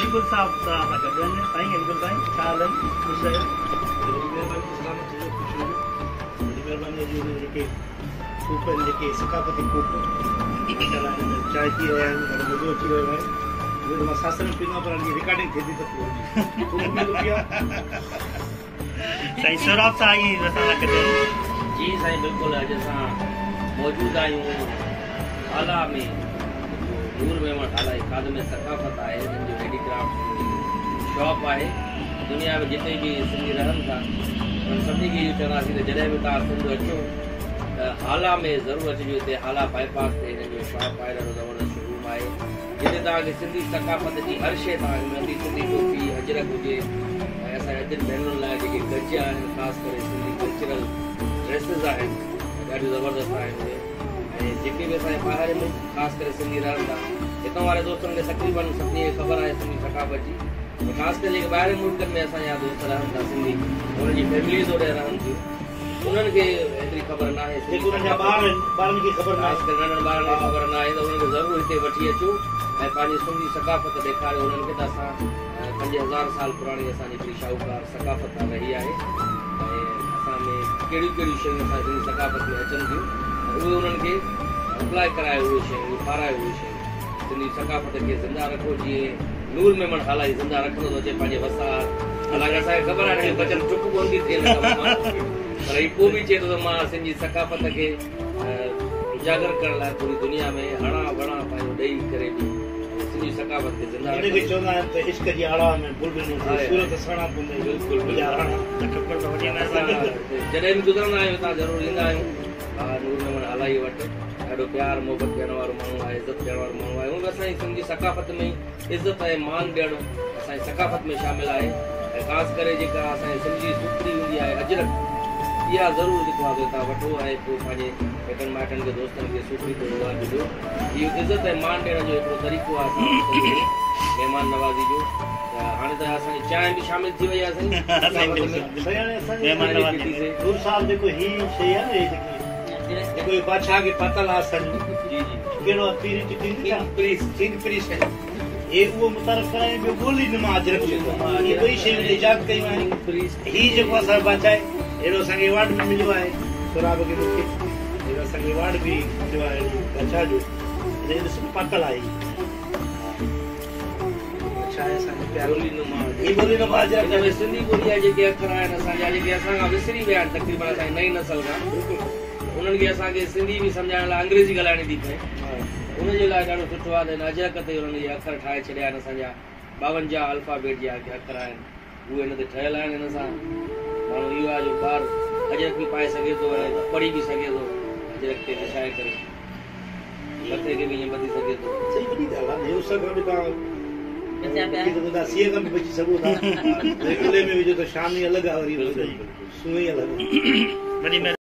अकबर साहब सां गॾु आहिनि। साईं अकबर साईं छा हाल आहिनि? ख़ुशि आहियो? जेके कूप आहिनि, जेके सकाफ़ती कूप चांहि पी रहिया आहिनि, ॾाढो मज़ो अची रहियो आहे। उहे मां सासर में पींदो आहियां, पर रिकॉर्डिंग थिए थी त साईं सौराब सां आई असां सां गॾु आहिनि। जी साईं बिल्कुलु अॼु असां मौजूदु आहियूं आला में, नूर मेमण आला अकादमी में सकाफ़त आहे, हिननि जो हैंडीक्राफ्ट शॉप आहे। दुनिया में जिते बि सिंधी रहनि था उन्हनि सभिनी खे इहो चवंदासीं त जॾहिं बि तव्हां सिंध अचो त आला में ज़रूरु अचिजो। हिते आला बाईपास ते हिननि जो शॉप आहे, ॾाढो ज़बरदस्त शोरूम आहे, जिते तव्हांखे सिंधी सकाफ़त जी हर शइ तव्हांखे मिलंदी। सिंधी टोपी अजरक हुजे, ऐं असांजे अजनि भेनरुनि लाइ जेके गज आहिनि, ख़ासि करे सिंधी कल्चरल ड्रेसिस आहिनि, ॾाढियूं ज़बरदस्त आहिनि उहे। ऐं जेके बि असांजे ॿाहिरि मुल्क ख़ासि करे सिंधी रहनि था, हितां वारे दोस्तनि खे तक़रीबन सभिनी खे ख़बर आहे सिंधी सकाफ़त जी। ख़ासि करे जेके ॿाहिरि मुल्कनि में असांजा दोस्त रहनि था सिंधी, उन्हनि जी फैमिलीज़ होॾे रहनि थियूं, उन्हनि खे एतिरी ख़बर न आहे। ॿारनि खे ख़बर न आहे, ख़ासि करे नंढनि ॿारनि खे ख़बर न आहे, त उन्हनि खे ज़रूरु हिते वठी अचो ऐं पंहिंजी सिंधी सकाफ़त ॾेखारियो उन्हनि खे। त असां 5000 साल पुराणी असांजी हिकिड़ी शाहूकार सकाफ़त रही आहे, ऐं असां में कहिड़ियूं कहिड़ियूं शयूं असां सिंधी सकाफ़त में अचनि थियूं, उहे उन्हनि खे अप्लाई कराए उहे शयूं, उहे पाराए उहे शयूं। सिंधी सकाफ़त खे ज़िंदा रखो, जीअं नूर मेमण आला ई ज़िंदा रखंदो थो अचे पंहिंजे वसार। हालांकि असांखे ख़बर आहे कि बचन चुप कोन थी थिए, पर हीउ पोइ बि चए थो त मां सिंधी सकाफ़त खे उजागर करण लाइ पूरी दुनिया में हणा बणा पंहिंजो ॾेई करे बि सिंधी सकाफ़त खे ज़िंदा रखो। चवंदा आहिनि त इश्क जी आड़ा में बुलबुल सूरत सणा पवंदा आहिनि। बिल्कुलु जॾहिं बि गुज़रंदा आहियूं हितां ज़रूरु ईंदा आहियूं नूर मेमण आला ई वटि। ॾाढो प्यारु मोहबत ॾियण वारो माण्हू आहे, इज़त ॾियण वारो माण्हू आहे। उन असांजी सिंधी सकाफ़त में इज़त ऐं मान ॾियणु असांजी सकाफ़त में शामिल आहे। ऐं ख़ासि करे जेका असांजी सिंधी सूत्री हूंदी आहे अजरक, इहा ज़रूरु जेको आहे तव्हां वठो ऐं पोइ पंहिंजे मिटनि माइटनि खे दोस्तनि खे सूत्री ते उहा ॾिजो। इहो इज़त ऐं मान ॾियण जो हिकिड़ो तरीक़ो आहे महिमान नवाज़ी जो। त हाणे त असांजी चांहि बि शामिल थी वई आहे साईं। नूर साहब जेको ही शइ आहे न, जेको बादशाह खे पातल आसन, कहिड़ो हे उहो मुतारफ़ कराए, ॿियो ॻोल्ही न मां अजरक इहे ॿई शयूं इजाद कयूं आहिनि। हीउ जेको असांजो बादशाह आहे, अहिड़ो असांखे अवार्ड बि मिलियो आहे सोराब खे, मूंखे अहिड़ो असांखे अवार्ड बि मिलियो आहे बादशाह जो। ॾिसो पातल आहे सिंधी ॿोली आहे, जेके अखर आहिनि असांजा, जेके असांखां विसरी विया आहिनि तक़रीबन असांजी नई नसल खां, उन्हनि खे असांखे सिंधी बि सम्झाइण लाइ अंग्रेज़ी ॻाल्हाइणी थी पए। उनजे लाइ ॾाढो सुठो आहे त हिन अजरक ते हुननि इहे अखर ठाहे छॾिया आहिनि। असांजा 52 अल्फ़ाबेट जा अखर आहिनि, उहे हिन ते ठहियल आहिनि। हिन सां माण्हू इहो आहे जो ॿारु अजरक बि पाए सघे थो ऐं पढ़ी बि सघे थो, अजरक ते विछाए करे मथे खे बि ईअं ॿधी सघे थो। सही वॾी ॻाल्हि आहे, सीअ खां बि बची सघो था। गले में विझो त शाम ई अलॻि आहे, वरी सुई अलॻि।